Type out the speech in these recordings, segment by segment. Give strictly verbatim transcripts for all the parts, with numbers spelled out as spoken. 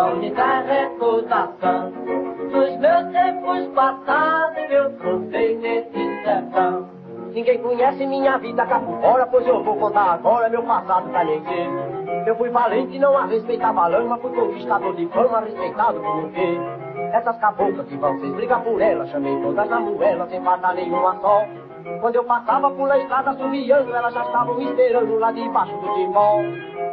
não me traz recordação dos meus tempos passados que eu cruzei nesse sertão. Ninguém conhece minha vida cá por fora, pois eu vou contar agora meu passado pra ninguém. Eu fui valente, não a respeitava a lama, fui conquistador de fama, respeitado por ninguém. Essas caboclas que vão sem briga por elas, chamei todas na moela, sem faltar nenhuma só. Quando eu passava por na estrada subiando, elas já estavam me esperando lá debaixo do timbó.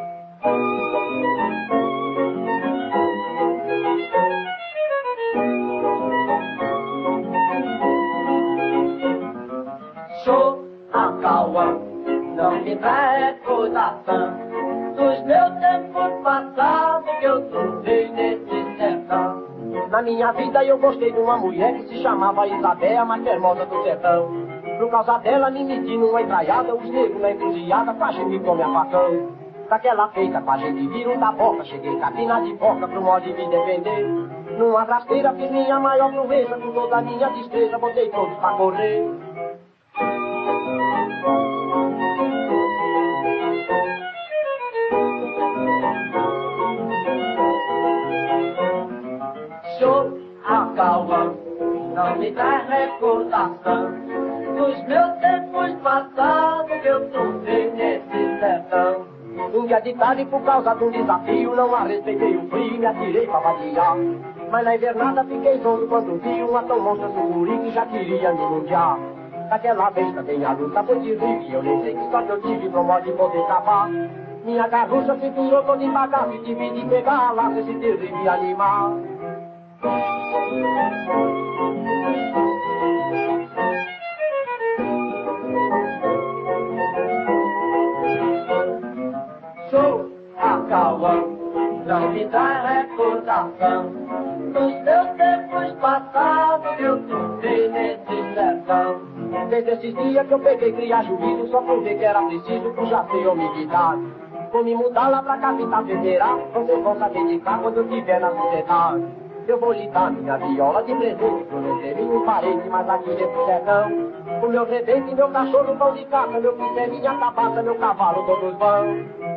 Show a Cauã, não me traz recordação dos meus tempos passados que eu cruzei nesse sertão. Na minha vida eu gostei de uma mulher que se chamava Isabel, a mais hermosa do sertão. Por causa dela me meti numa entraiada, os negros na encruzilhada, pra gente come a facão. Daquela feita pra gente viram da boca, cheguei cabina de boca pro modo de me defender. Numa rasteira fiz minha maior proeza, com toda a minha destreza, botei todos pra correr. Show a Cauã, não me traz recordação dos meus tempos passados que eu cruzei nesse sertão. Um dia de tarde, por causa de um desafio, não a respeitei o frio e me atirei pra vadiar. Mas na invernada fiquei zonzo quando vi uma tão monstra sucuri que já queria me mundiar. Daquela vez também a luta foi terrível e eu nem sei que sorte eu tive pro modo de poder escapar. Minha garrucha se virou todo devagar e tive de pegar lá esse terrível animal. Show a Cauã, não me dá recordação dos meus tempos passados que eu cruzei nesse sertão. Desde esses dias que eu peguei criar juízo, só por ver que era preciso puxar ser homem. Vou me mudar lá pra capital federal, vocês vão saber de cá quando eu tiver na sociedade. Eu vou lhe dar minha viola de presente, eu não tenho nenhum parente, mas aqui nesse sertão. O meu rebente, meu cachorro vão de caça, meu pincel, minha cabaça, meu cavalo, todos vão.